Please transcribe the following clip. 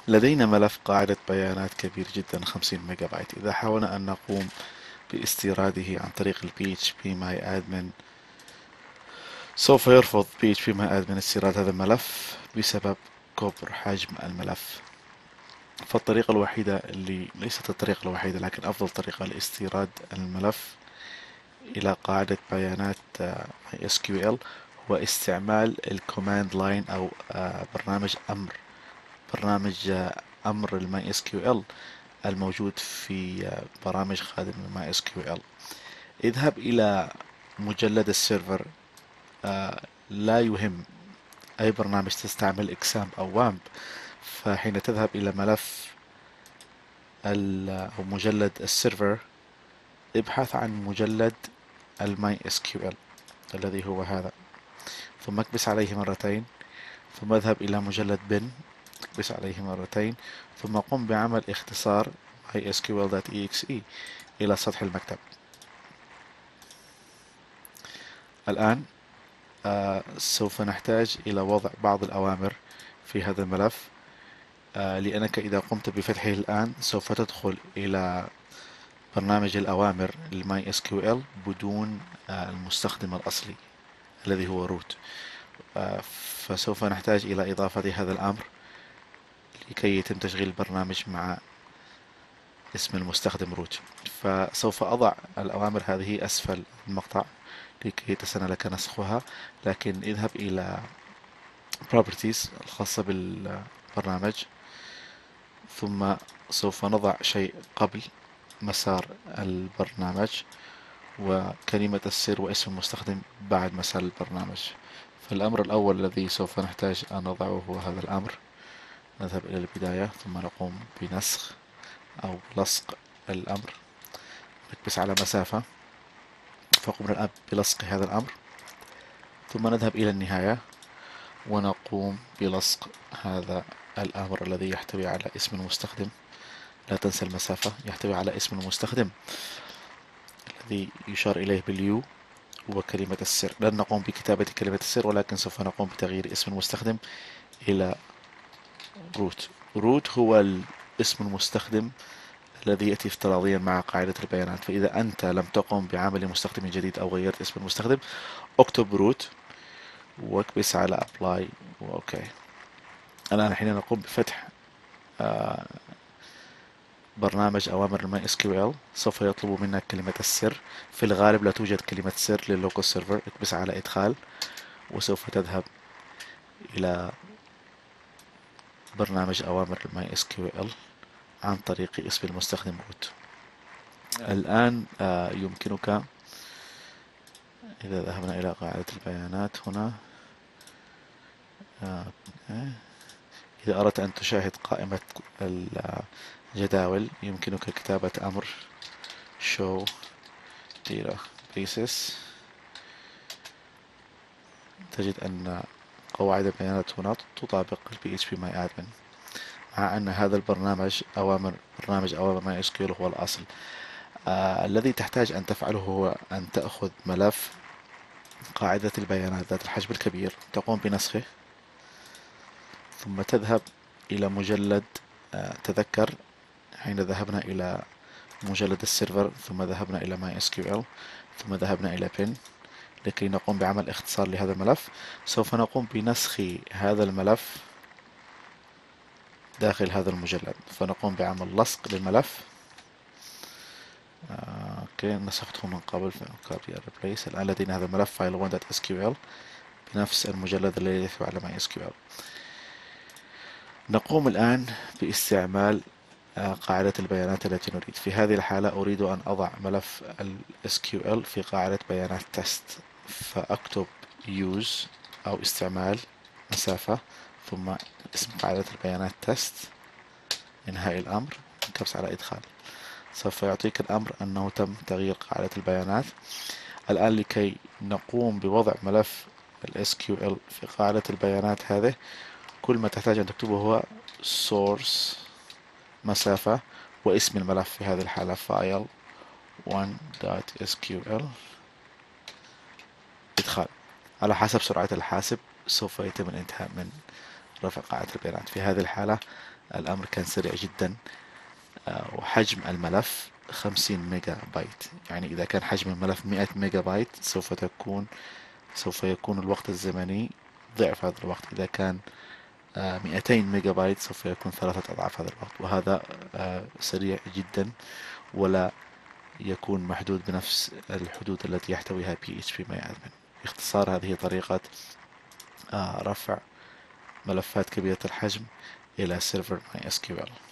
لدينا ملف قاعدة بيانات كبير جدا 50 ميجا بايت. إذا حاولنا أن نقوم باستيراده عن طريق ال phpMyAdmin، سوف يرفض phpMyAdmin استيراد هذا الملف بسبب كبر حجم الملف. فالطريقة الوحيدة اللي ليست الطريقة الوحيدة لكن أفضل طريقة لاستيراد الملف إلى قاعدة بيانات MySQL هو استعمال الكوماند لاين أو برنامج أمر الماي اس كيو ال الموجود في برامج خادم الماي اس كيو ال. اذهب إلى مجلد السيرفر. لا يهم أي برنامج تستعمل إكسام أو وامب، فحين تذهب إلى ملف أو مجلد السيرفر، ابحث عن مجلد الماي اس كيو ال الذي هو هذا، ثم اكبس عليه مرتين، ثم اذهب إلى مجلد بن، اكبس عليه مرتين، ثم قم بعمل اختصار mysql.exe إلى سطح المكتب. الآن سوف نحتاج إلى وضع بعض الأوامر في هذا الملف، لأنك إذا قمت بفتحه الآن سوف تدخل إلى برنامج الأوامر الماي اس كيو ال بدون المستخدم الأصلي الذي هو روت. فسوف نحتاج إلى إضافة هذا الأمر لكي يتم تشغيل البرنامج مع اسم المستخدم روت. فسوف أضع الأوامر هذه أسفل المقطع لكي يتسنى لك نسخها، لكن اذهب إلى properties الخاصة بالبرنامج، ثم سوف نضع شيء قبل مسار البرنامج، وكلمة السر واسم المستخدم بعد مسار البرنامج. فالأمر الأول الذي سوف نحتاج أن نضعه هو هذا الأمر. نذهب إلى البداية ثم نقوم بنسخ أو لصق الأمر، نكبس على مسافة، فقمنا الآن بلصق هذا الأمر، ثم نذهب إلى النهاية ونقوم بلصق هذا الأمر الذي يحتوي على اسم المستخدم. لا تنسى المسافة، يحتوي على اسم المستخدم الذي يشار إليه باليو وكلمة السر. لن نقوم بكتابة كلمة السر، ولكن سوف نقوم بتغيير اسم المستخدم إلى روت. روت هو اسم المستخدم الذي يأتي افتراضيا مع قاعدة البيانات. فإذا أنت لم تقم بعمل مستخدم جديد أو غيرت اسم المستخدم، اكتب روت واكبس على ابلاي واوكي. الآن حين نقوم بفتح برنامج أوامر الماي اس كيو ال سوف يطلب منك كلمة السر. في الغالب لا توجد كلمة سر لللوكال سيرفر. اكبس على إدخال وسوف تذهب إلى برنامج أوامر الماي اس كيو ال عن طريق اسم المستخدم روت. الآن يمكنك إذا ذهبنا إلى قاعدة البيانات هنا، إذا أردت أن تشاهد قائمة الجداول يمكنك كتابة أمر show databases. تجد أن قواعد البيانات هنا تطابق ال phpMyAdmin، مع أن هذا برنامج أوامر MySQL هو الأصل. الذي تحتاج أن تفعله هو أن تأخذ ملف قاعدة البيانات ذات الحجم الكبير، تقوم بنسخه، ثم تذهب إلى مجلد تذكر حين ذهبنا إلى مجلد السيرفر، ثم ذهبنا إلى MySQL، ثم ذهبنا إلى bin لكي نقوم بعمل اختصار لهذا الملف. سوف نقوم بنسخ هذا الملف داخل هذا المجلد، فنقوم بعمل لصق للملف. اوكي، نسخته من قبل في copy and replace. الآن لدينا هذا الملف file1.sql بنفس المجلد الذي يحتوي على MySQL. نقوم الآن باستعمال قاعدة البيانات التي نريد. في هذه الحالة أريد أن أضع ملف ال SQL في قاعدة بيانات test، فأكتب use أو استعمال مسافة ثم اسم قاعدة البيانات test، إنهاء الأمر، نكبس على إدخال. سوف يعطيك الأمر أنه تم تغيير قاعدة البيانات. الآن لكي نقوم بوضع ملف ال SQL في قاعدة البيانات هذه، كل ما تحتاج أن تكتبه هو source مسافة واسم الملف، في هذه الحالة file1.sql، إدخال. على حسب سرعة الحاسب سوف يتم الانتهاء من رفع قاعدة البيانات. في هذه الحالة الأمر كان سريع جدا. وحجم الملف 50 ميجا بايت. يعني إذا كان حجم الملف 100 ميجا بايت سوف يكون الوقت الزمني ضعف هذا الوقت. إذا كان 200 ميجا بايت سوف يكون 3 أضعاف هذا الوقت. وهذا سريع جدا، ولا يكون محدود بنفس الحدود التي يحتويها PHP باختصار، هذه طريقة رفع ملفات كبيرة الحجم إلى سيرفر MySQL.